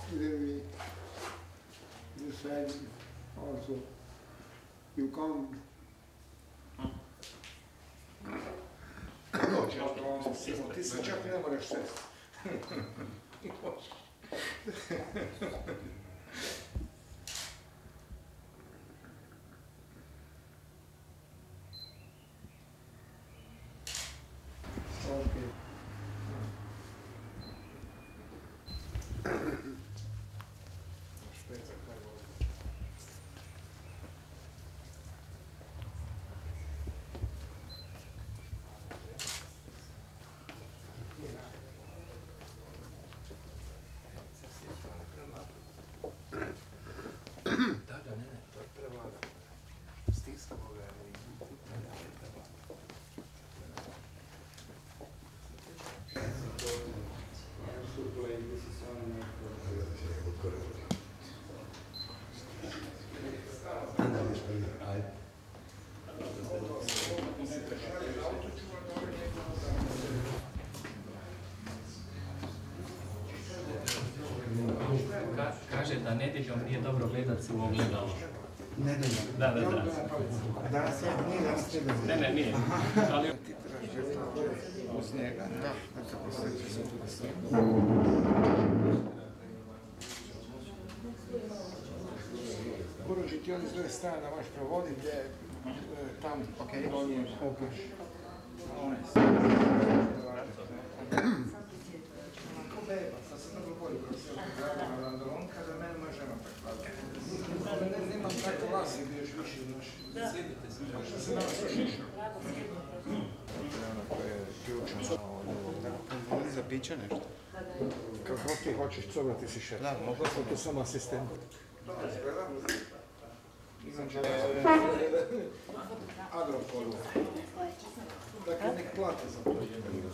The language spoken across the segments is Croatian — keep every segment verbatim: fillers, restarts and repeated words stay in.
then we this side also you come. Dođe, on Simo, ti se čak ne moraš šest. Okay. Kaže da nedjeljom nije dobro gledat se u ogledalo. Nedeljom? Da, da, da. Danas je, nije danas tebe. Ne, ne, nije. Ali... Ti trebaš žrtvati uz njega. Da, da se posveći se tu da sve. Guruži, ti on iz druge strane da možeš provoditi gdje tam do njega. On je sve. Ko beba, sad sam dobro bolju kroz sve gledala na Randolonka, da mene moja žena prekladala. Ali ne, nemam taj vlasi gdje još više znaš. Sjedite se. Što se danas još išao? Ona koja je ključna od ovog. Voli za piće nešto? Kako ti hoćeš, cobra ti si šef. Da, mogu sam tu samo asistent. Dobro, izgledam. Izađe Agrokoru. Dakle, nek plate za to jedno.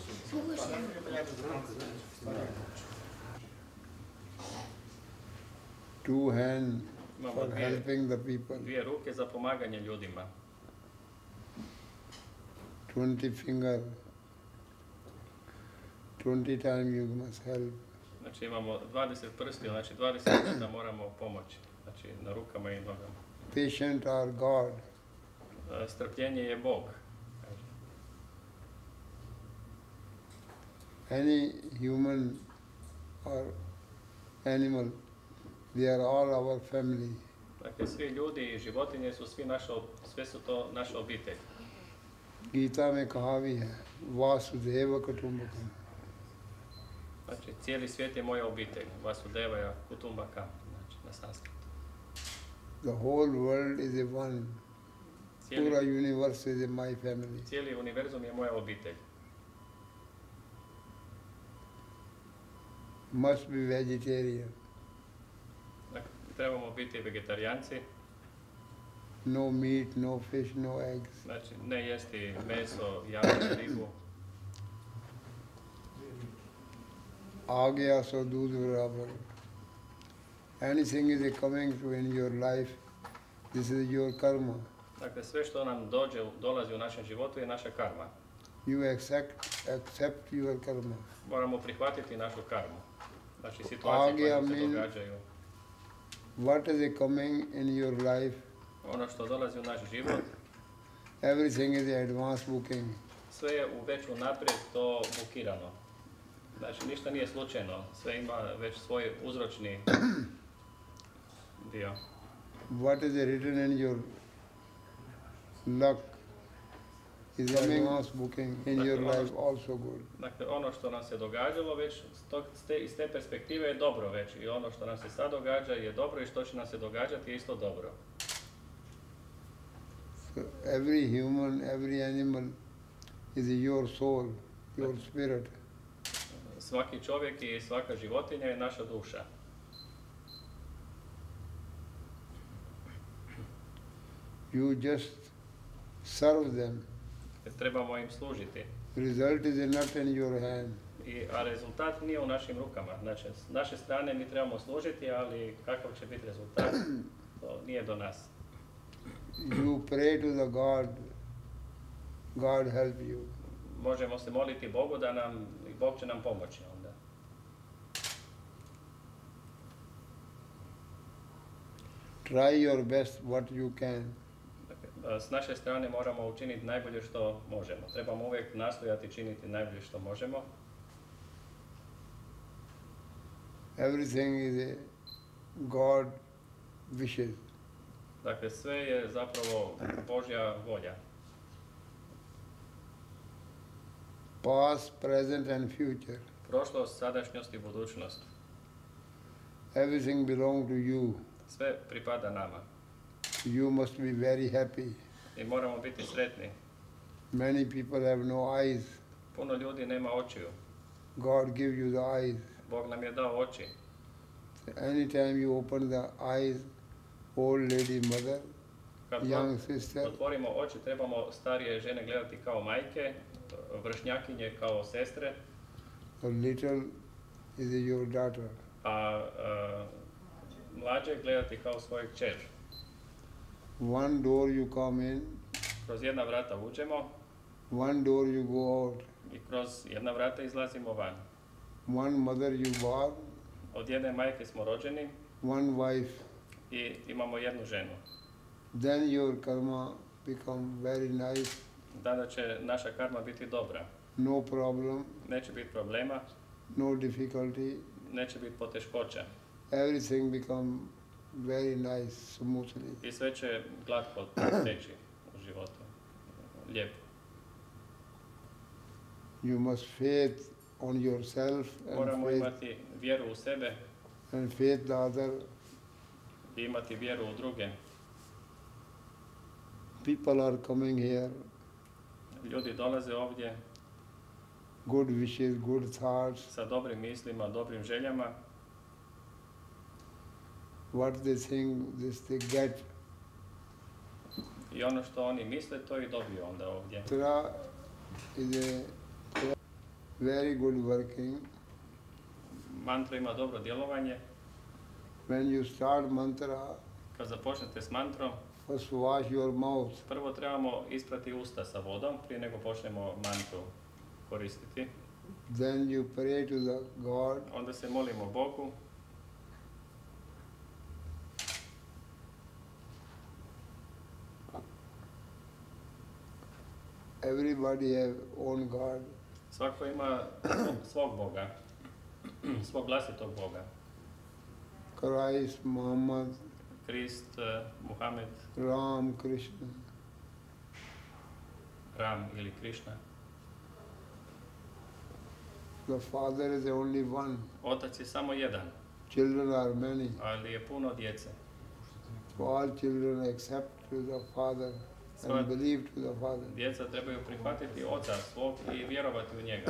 Two hands for helping the people. Dvije ruke za pomaganje ljudima. Twenty finger. Twenty times you must help. Znači imamo dvadeset prstiju, znači dvadeset puta moramo pomoći. Znači na rukama i nogama. Patient are God. Strpljenje je Bog. Any human or animal, they are all our family. Dakle, svi ljudi i životinje su svi naša, sve su to naša obitelj. Gita में कहा भी है वासुदेव कुटुंबकम. Znači, cijeli svijet je moja obitelj. Vasudeva Kutumbakam, znači na sanskritu. The whole world is a one. Pura universe is a my family. Cijeli univerzum je moja obitelj. Must be vegetarian. Dakle, trebamo biti vegetarijanci. No meat, no fish, no eggs. Znači, ne jesti meso, jaje, ribu. आ गया सो दूध बराबर. Anything is coming to in your life, this is your karma. Dakle, sve što nam dođe, dolazi u našem životu je naša karma. You accept, accept your karma. Moramo prihvatiti našu karmu. Znači, situacije koje se događaju. What is coming in your life? Ono što dolazi u naš život. Everything is advance booking. Sve je u već unaprijed to bukirano. Znači, ništa nije slučajno, sve ima već svoj uzročni dio. What is written in your luck is advance booking in your life also good. Dakle, ono što nam se događalo već iz te perspektive je dobro već i ono što nam se sad događa je dobro i što će nam se događati je isto dobro. So every human, every animal is your soul, your spirit. Svaki čovjek i svaka životinja je naša duša. You just serve them. Trebamo im služiti. Result is not in your hand. I, a rezultat nije u našim rukama. Znači, s naše strane mi trebamo služiti, ali kakav će biti rezultat, to nije do nas. You pray to the God, God help you. Možemo se moliti Bogu da nam, i Bog će nam pomoći onda. Try your best what you can. S naše strane moramo učiniti najbolje što možemo. Trebamo uvijek nastojati činiti najbolje što možemo. Everything is a God wishes. Dakle, sve je zapravo Božja volja. Past, present and future. Prošlost, sadašnjost i budućnost. Everything belongs to you. Sve pripada nama. You must be very happy. I moramo biti sretni. Many people have no eyes. Puno ljudi nema očiju. God give you the eyes. Bog nam je dao oči. Anytime you open the eyes, old lady mother, Kad young sister, otvorimo oči, trebamo starije žene gledati kao majke, vršnjakinje kao sestre, a little is your daughter. a uh, mlađe gledati kao svojeg kćer. One door you come in, Kroz jedna vrata uđemo one door you go out. i kroz jedna vrata izlazimo van. One mother you born, Od jedne majke smo rođeni one wife. i imamo jednu ženu. Then your karma become very nice, Tada će naša karma biti dobra. no problem, Neće biti problema, no difficulty. neće biti poteškoća. Everything become very nice, smoothly. I sve će glatko teći u životu. Lijepo. You must faith on yourself and Moramo faith, imati vjeru u sebe and faith the other. i imati vjeru u druge. People are coming here, Ljudi dolaze ovdje good wishes, good thoughts. sa dobrim mislima, dobrim željama. What they think, this they get. I ono što oni misle, to i dobiju onda ovdje. Mantra is a very good working. Mantra ima dobro djelovanje. When you start mantra, Kad započnete s mantrom, first wash your mouth. prvo trebamo isprati usta sa vodom prije nego počnemo mantru koristiti. Then you pray to the God. Onda se molimo Bogu. Everybody have own God. Svako ima svog Boga, svog vlastitog Boga. Christ, Muhammad, Krist, eh, Muhammed, Ram, Krishna. Ram ili Krišna. The Father is the only one. Otac je samo jedan, Children are many. ali je puno djece. So all children accept to the Father Sva and believe to the Father. djeca trebaju prihvatiti oca svog i vjerovati u njega.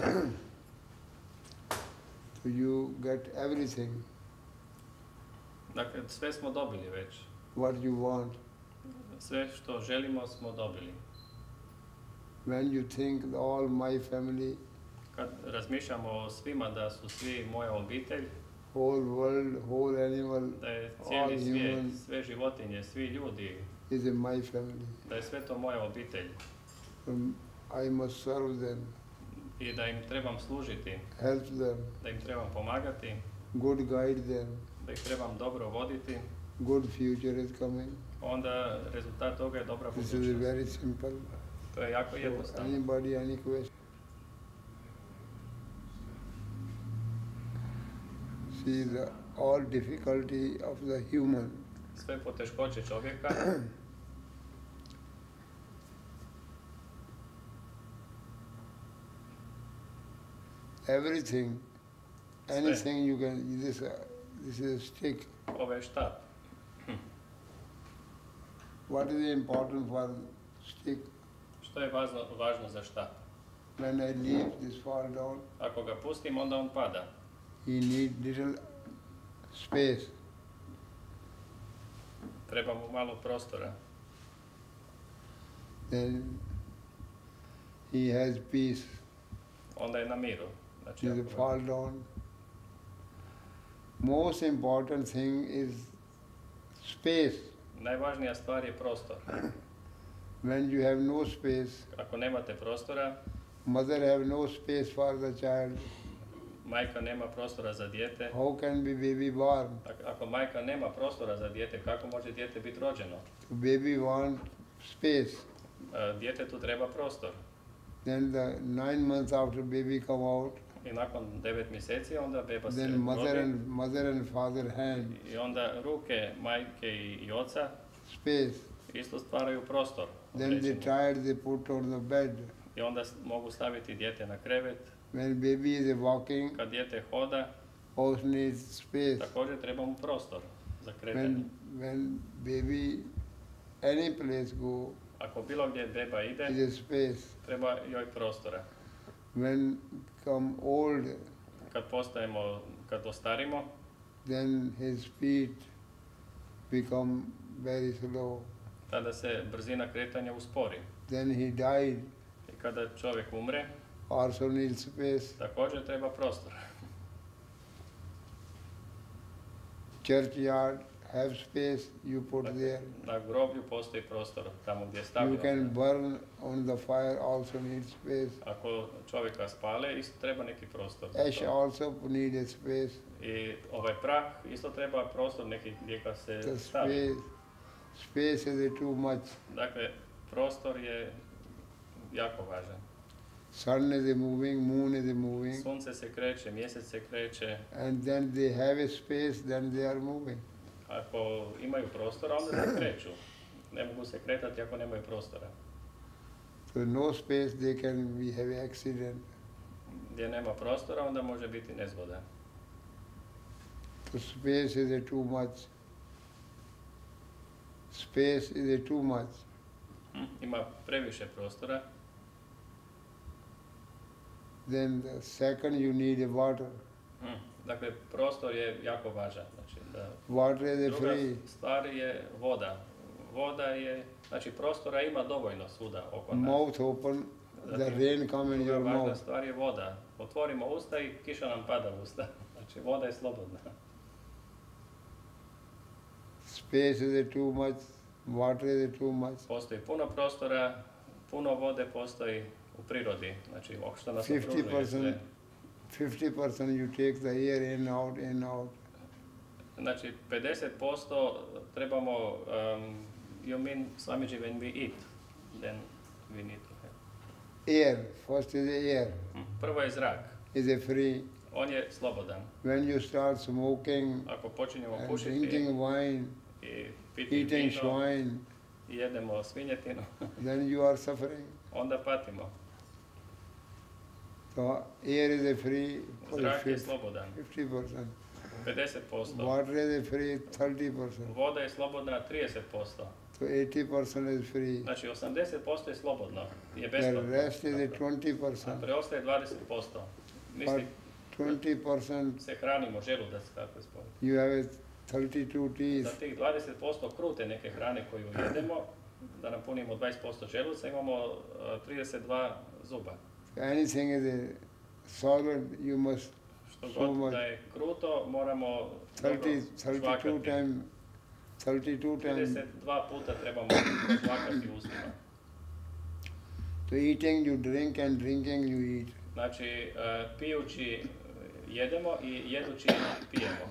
So you get everything Dakle, sve smo dobili već. what you want. Sve što želimo smo dobili. When you think that all my family, Kad razmišljamo o svima da su svi moja obitelj, whole world, whole animal da je all cijeli svijet, human sve životinje, svi ljudi, is in my family. da je sve to moja obitelj Um, I must serve them, i da im trebam služiti, help them, da im trebam pomagati, good guide them. da ih trebam dobro voditi, Good future is coming. onda rezultat toga je dobra This is budućnost. very simple. To je jako So jednostavno. anybody, any question? See the all difficulty of the human. Sve poteškoće čovjeka, Everything, Sve. anything you can. This uh, this is a stick. ovo je štap. What is important for stick? Što je važno, važno za štap? When I leave this fall down, Ako ga pustim, onda on pada. he need little space. Treba mu malo prostora. Then he has peace. Onda je na miru. Znači, He ako ga- fall down. Most important thing is space. Najvažnija stvar je prostor. When you have no space, Ako nemate prostora, mother have no space for the child. majka nema prostora za dijete, how can be baby born? ako majka nema prostora za dijete, kako može dijete biti rođeno? Baby want space. Djetetu treba prostor. Then the nine months after baby come out, I nakon devet mjeseci onda beba se then mother rodi. and mother and father hand I onda ruke majke i, i oca space. isto stvaraju prostor. Then they određeni. tired, they put on the bed. I onda s- mogu staviti dijete na krevet. When baby is walking, Kad dijete hoda, also needs space. također treba mu prostor za kretanje. When when baby any place go, Ako bilo gdje beba ide, is a space. treba joj prostora. When come old, Kad postajemo, kad ostarimo, then his feet become very slow. tada se brzina kretanja uspori. Then he died, I kada čovjek umre, also needs space. također treba prostor. Churchyard have space, you put there. Na groblju postoji prostor, tamo gdje je You stavljeno. can burn on the fire, also needs space. Ako čovjeka spale, isto treba neki prostor. za Ash to. also need a space. I ovaj prah isto treba prostor neki gdje ga se The stavi. space, space is too much. Dakle, prostor je jako važan. Sun is moving, moon is moving, Sunce se kreće, mjesec se kreće. and then they have a space, then they are moving. Ako imaju prostora, onda se kreću. Ne mogu se kretati ako nemaju prostora. So no space, they can we have accident. Gdje nema prostora, onda može biti nezgoda. So space is too much. Space is too much. Hm? Ima previše prostora. Then the second you need a water. Hm. Dakle, prostor je jako važan. Znači, da Water is druga free. stvar je voda. Voda je, znači prostora ima dovoljno svuda oko nas. Mouth open, the Zatim, rain come in druga your važna mouth. stvar je voda. Otvorimo usta i kiša nam pada u usta. Znači, voda je slobodna. Space is too much, water is too much. Postoji puno prostora, puno vode postoji u prirodi. Znači, ovo što nas fifty okružuje sve. percent, fifty percent you take the air in, out, in, out. Znači, pedeset posto trebamo, um, you mean, Swamiji, when we eat, then we need to have. Air, first is air, Hm. Prvo je zrak. is a free. On je slobodan. When you start smoking Ako počinjemo and pušiti drinking wine, i piti eating vino swine, i jedemo svinjetinu, then you are suffering. onda patimo. So air is a free for Zrak je fifty slobodan, percent. pedeset posto. Water is a free thirty percent. Voda je slobodna trideset posto. So eighty percent is free. Znači, osamdeset posto je slobodno, je The besplatno. rest is a twenty A percent. preostaje dvadeset posto. But Misli, twenty percent se hranimo, želudac, kako je spojeno. you have a thirty-two teeth. Za tih dvadeset posto krute neke hrane koju jedemo, da napunimo dvadeset posto želuca, imamo uh, trideset dva zuba. Anything is a solid, you must Što So god much. da je kruto, moramo dobro thirty, thirty-two žvakati. times, thirty-two times. trideset dva puta trebamo žvakati ustima. So eating you drink and drinking you eat. Znači, uh, pijući jedemo i jedući pijemo.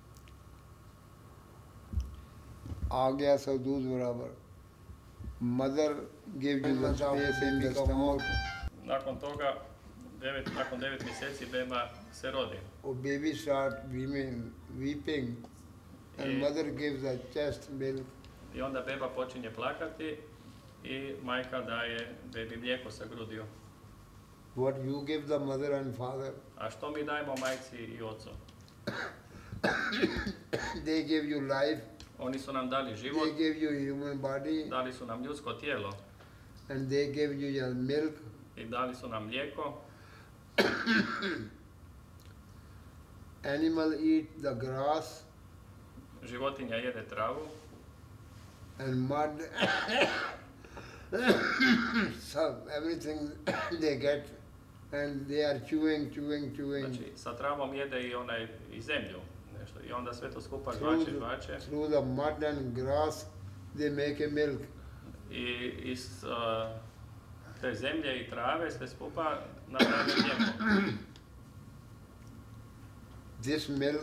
Agya sadhus barabar. Mother gives you the space in the stomach. Nakon toga, devet, nakon devet mjeseci beba se rodi. Oh, baby start weeping, weeping, and Yeah. mother gives a chest milk. I onda beba počinje plakati i majka daje bebi mlijeko sa grudiju. What you give the mother and father, A što mi dajemo majci i ocu? they give you life, Oni su nam dali život, they give you human body, dali su nam ljudsko tijelo and they give you your milk. i dali su nam mlijeko. Animal eat the grass Životinja jede travu and mud, so everything they get, and they are chewing, chewing, chewing. Znači, sa travom jede i onaj i zemlju, nešto. I onda sve to skupa Through žvače, the, žvače. through the mud and grass, they make a milk. I iz uh, te zemlje i trave sve skupa naprave mlijeko. this milk,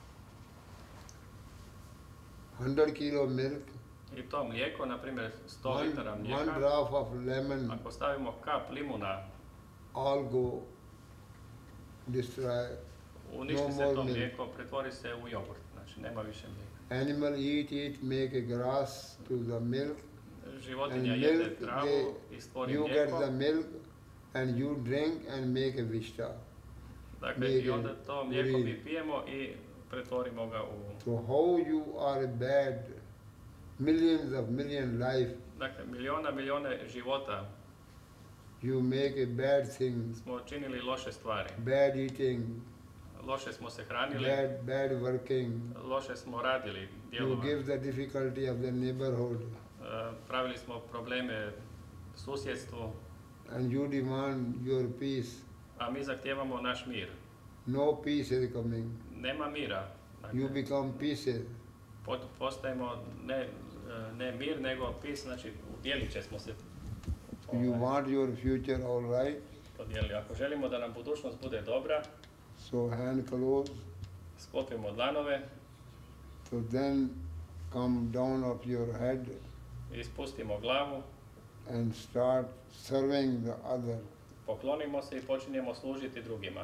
one hundred kilo milk, I to mlijeko, na primjer sto one, litara one mlijeka, drop of lemon, ako stavimo kap limuna, all go destroy. uništi No se more to milk. mlijeko, pretvori se u jogurt, znači nema više mlijeka. Animal eat it, make a grass to the milk, and Životinja milk, jede travu they, i stvori you get mlijeko, the milk and you drink and make a vishta. dakle i onda to mlijeko mi pijemo i pretvorimo ga u... So how you are bad, millions of million life, Dakle, miliona, milione života you make a bad things, smo činili loše stvari. bad eating, Loše smo se hranili, bad, bad working, loše smo radili, you djelovali. give the difficulty of the neighborhood, E, pravili smo probleme susjedstvu, and you demand your peace. a mi zahtijevamo naš mir. No peace is coming. Nema mira. Dakle, You become pieces. pot- postajemo ne, e, ne mir, nego pis, znači udjelit će smo se. You ovaj, want your future all right, podijelili. Ako želimo da nam budućnost bude dobra, so hand close, sklopimo dlanove so then come down of your head i spustimo glavu, and start serving the other. poklonimo se i počinjemo služiti drugima.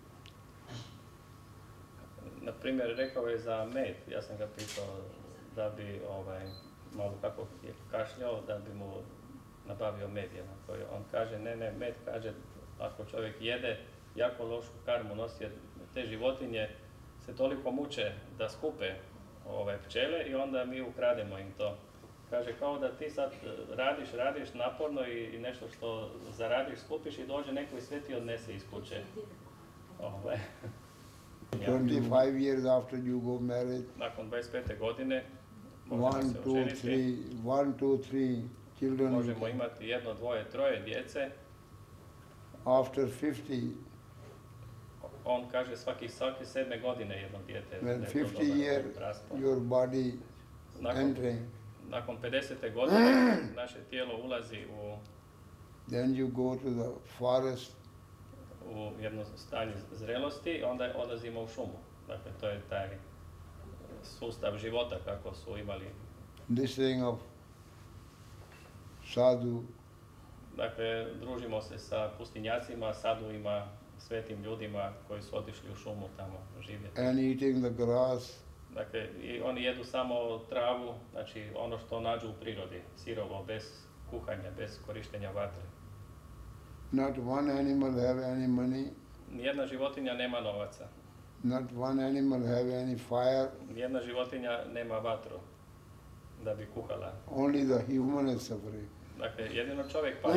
Na primjer, rekao je za med, ja sam ga pitao da bi ovaj, malo kako je kašljao, da bi mu nabavio med jedan koji on kaže, ne, ne, med kaže, ako čovjek jede, jako lošu karmu nosi, jer te životinje se toliko muče da skupe ove pčele i onda mi ukrademo im to. Kaže, kao da ti sad radiš, radiš naporno i, i nešto što zaradiš, skupiš i dođe neko i sve ti odnese iz kuće. Ovaj. twenty-five years after you go married, Nakon dvadeset pete godine možemo one, se two, oženiti, three, one, two, three children. možemo imati jedno, dvoje, troje djece. After fifty, On kaže svaki, svaki sedme godine jedno dijete. when da je to fifty dobar year, raspon. your body Nakon, entering, nakon pedesete godine naše tijelo ulazi u, then you go to the forest, u jedno stanje zrelosti, onda odlazimo u šumu. Dakle, to je taj sustav života kako su imali. listening of sadhu, Dakle, družimo se sa pustinjacima, saduima, svetim ljudima koji su otišli u šumu tamo živjeti. and eating the grass, Dakle, i oni jedu samo travu, znači ono što nađu u prirodi, sirovo, bez kuhanja, bez korištenja vatre. not one animal have any money, Nijedna životinja nema novaca, not one animal have any fire, nijedna životinja nema vatru da bi kuhala. only the human is suffering. Dakle, jedino čovjek pati.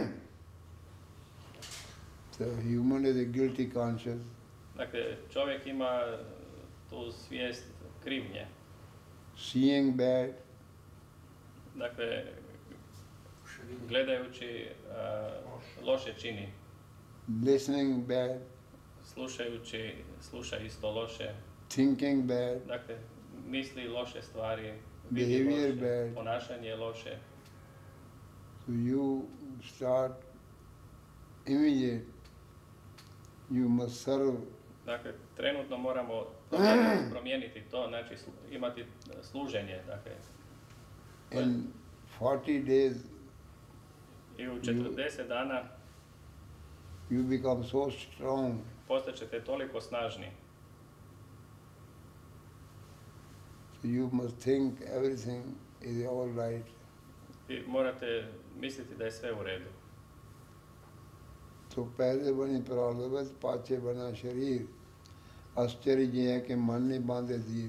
The human is a guilty conscience. Dakle, čovjek ima tu svijest krivnje. Seeing bad, Dakle, gledajući uh, loše čini, listening bad, slušajući, sluša isto loše. thinking bad, Dakle, misli loše stvari, vidi behavior loše, bad. ponašanje je loše. So you start immediate, you must serve. Dakle, trenutno moramo promijeniti to, znači slu- imati služenje. Dakle, In forty days, i u četrdeset dana you become so strong, postaćete toliko snažni. so you must think everything is all right. I morate misliti da je sve u redu. तो पहले बनी प्रारब्ध पाछे बना शरीर आश्चर्य ये है कि मन नहीं बांधे धीर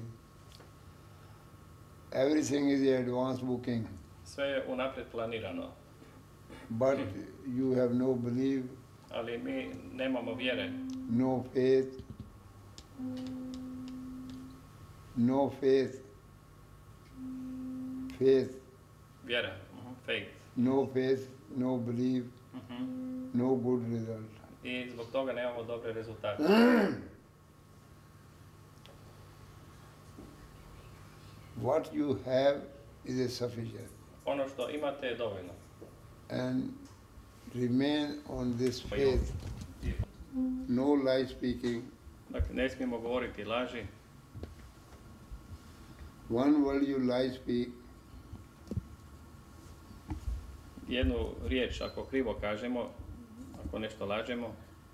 everything is advance booking Sve je unaprijed planirano, but you have no belief, ali mi nemamo vjere, no faith, no faith, faith, vjera, mhm, faith. no faith, no belief, Mhm. no good result. I zbog toga nemamo dobre rezultate. What you have is a sufficient, Ono što imate je dovoljno. and remain on this faith. No lie speaking, Dakle, ne smijemo govoriti laži. One word you lie speak, Jednu riječ, ako krivo kažemo, ako nešto lažemo,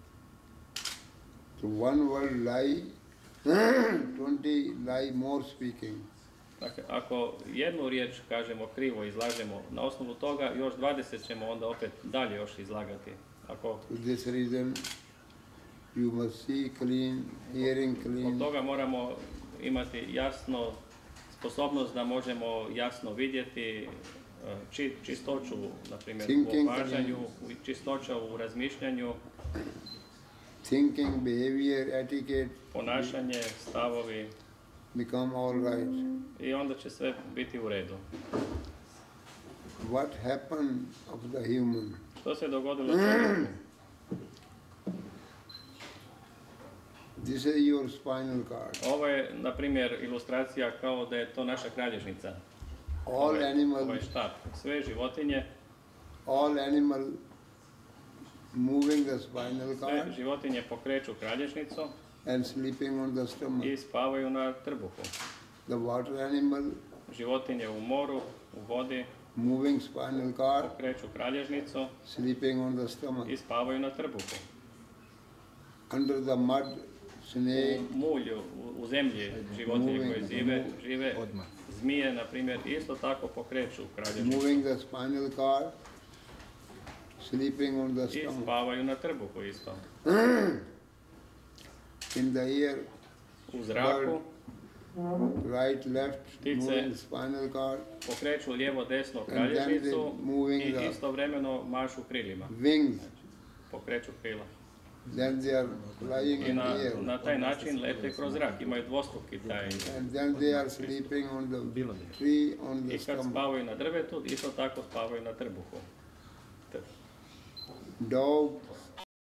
so one word lie, twenty lie more speaking. dakle, ako jednu riječ kažemo krivo, izlažemo, na osnovu toga još dvadeset ćemo onda opet dalje još izlagati. Ako For this reason, you must see clean, hearing zbog clean, toga moramo imati jasno, sposobnost da možemo jasno vidjeti, či, čistoću, na primjer, u Thinking opažanju, čistoća u razmišljanju, thinking, behavior, etiquette ponašanje, stavovi, become all right. i onda će sve biti u redu. What happened of the human? Što se dogodilo čovjeku? This is your spinal cord. Ovo je, na primjer, ilustracija kao da je to naša kralježnica. All Ovaj, animals, ovaj štap. Sve životinje, all animal moving the spinal sve cord životinje pokreću kralježnicu and sleeping on the stomach. i spavaju na trbuhu. The water animal Životinje u moru, u vodi, moving spinal cord, pokreću kralježnicu sleeping on the stomach. i spavaju na trbuhu. Under the mud, snake, U mulju, u, u zemlji životinje koje žive, žive zmije, na primjer, isto tako pokreću kralježnicu moving the spinal cord, sleeping on the i stomach. spavaju na trbuhu isto. In the air, U zraku right, left, Ptice. moving spinal cord, pokreću lijevo, desno And then kralježnicu they moving i the- istovremeno mašu krilima. wings, Pokreću krila. then they are flying I in na, the air. na taj način lete kroz zrak. Imaju dvostruki taj. And then they are sleeping on the tree, on the I kad stomach. spavaju na drvetu, isto tako spavaju na trbuhu. Dog